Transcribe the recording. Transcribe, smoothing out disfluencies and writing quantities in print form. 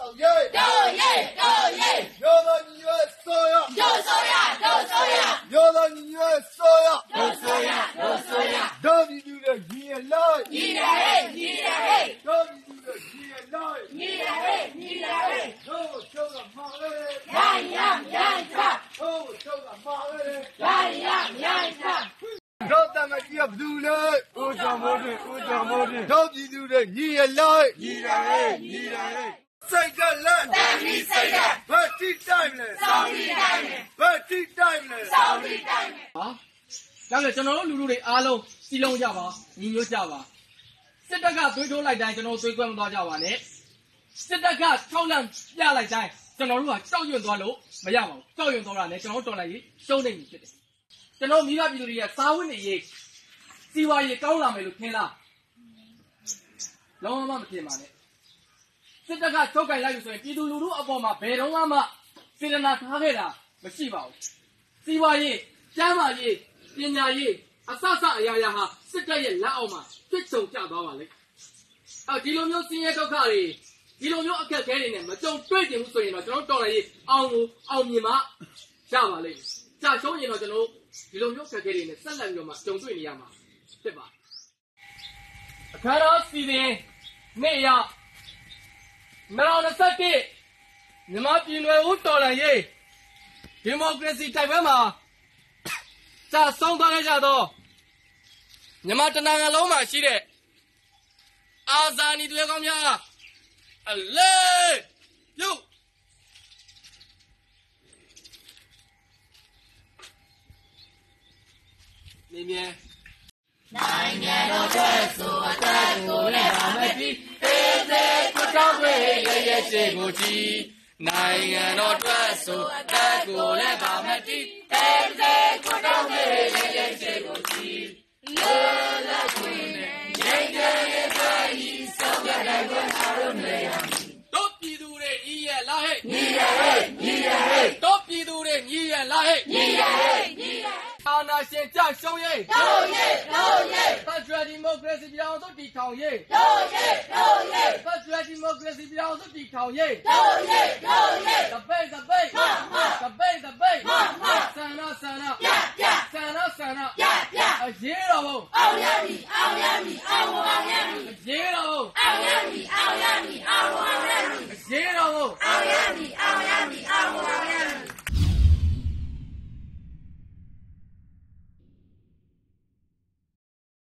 少爷，要到你越说呀，要到你越说呀，让你ดู的越来，让你ดู的越来，让我show个马来，让我show个马来，让咱们也不读了，我讲不对，让你读的越来。再干烂，不听time了，不听time了。 啊，那个ကျွန်တော်တို့လူတွေအားလုံးစီလုံးကြပါညီညွတ်ကြပါစစ်တပ်ကသွေးထိုးလိုက်တိုင်းကျွန်တော်တို့သွေးကွဲမသွားကြပါနဲ့စစ်တပ်ကထောက်လန့်ပြလိုက်တိုင်းကျွန်တော်တို့ကကြောက်ရွံ့သွားလို့မရပါဘူးကြောက်ရွံ့သွားတာနဲ့ကျွန်တော်တို့တော်လိုက်ရေးရှုံးနေပြီဖြစ်တယ်ကျွန်တော်မိဘပြည်သူတွေကစားဝတ်နေရေးစီဝါရေးကောင်းလာမယ်လို့ထင်လားလုံးဝမထင်ပါနဲ့စစ်တပ်ကထုတ်ကြိုင်လိုက်လို့ဆိုရင်ပြည်သူလူထုအပေါ်မှာဘယ်တော့မှစေတနာထားခဲ့တာမရှိပါဘူးစီဝါရေးကျမ်းမာရေးပညာရေးအစအရာရာဟာစစ်တပ်ရဲ့လက်အောက်မှာပြစ်ဆုံကျသွားပါလေဒီလိုမျိုးစင်းရဲဒုက္ခတွေဒီလိုမျိုးအခက်အခဲတွေနဲ့မကြုံတွေ့ကြဘူးဆိုရင်တော့ကျွန်တော်တော်လည်းအောင်မြင်မှရပါလိမ့်မယ်ကြာရှုံးရင်တော့ကျွန်တော်ဒီလိုမျိုးအခက်အခဲတွေနဲ့ဆက်လက်ပြီးတော့မှကြုံတွေ့နေရမှာဖြစ်ပါအခါတော်စီစဉ်နေ့ရောက်2021မြန်မာပြည်နယ်ဦးတော်လှန်ရေးဒီမိုကရေစီတိုက်ပွဲမှာကြာဆုံးသွားခဲ့ကြတော့မြန်မာတနိုင်ငံလုံးမှာရှိတဲ့အာဇာနည်တွေကောင်းများအလေးပြုနေမြဲနိုင်ငံတော်ရဲ့ဆိုအသက်ကိုလည်းပါမပြီးသေးသေးကိုတောင်းခွေရဲ့ရှိကိုကြည်နိုင်ငံတော်အတွက်ဆိုအသက်ကိုလည်းပါမပြီးသေးသေးကိုတောင်းခွေရဲ့ရှိကိုကြည်လောလောခွေနဲ့ရဲ့ရဲ့ဆိုရတဲ့ဘဝအားလုံးနဲ့တို့ပြည်သူတွေညီရလားဟဲ့ညီရဟဲ့တို့ပြည်သူတွေညီရလားဟဲ့ညီရအာဏာရှင်ကြရှုံးရေးဖက်ဒရယ်ဒီမိုကရေစီပြည်အောင်စုတည်ထောင်ရေးဖက်ဒရယ်ဒီမိုကရေစီပြည်အောင်စုတည်ထောင်ရေးသပိတ်ဆန္ဒဆန္ဒအရေးတော်ဘုံအောင်ရမည်အရေးတော်ဘုံအောင်ရမည်